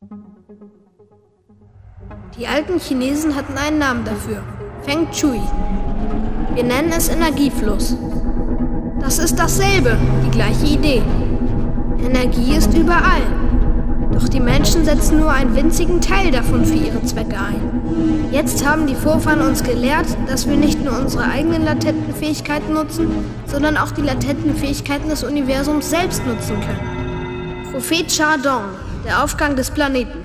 Die alten Chinesen hatten einen Namen dafür: Feng Shui. Wir nennen es Energiefluss. Das ist dasselbe, die gleiche Idee. Energie ist überall. Doch die Menschen setzen nur einen winzigen Teil davon für ihre Zwecke ein. Jetzt haben die Vorfahren uns gelehrt, dass wir nicht nur unsere eigenen latenten Fähigkeiten nutzen, sondern auch die latenten Fähigkeiten des Universums selbst nutzen können. Prophet Chardon, der Aufgang des Planeten.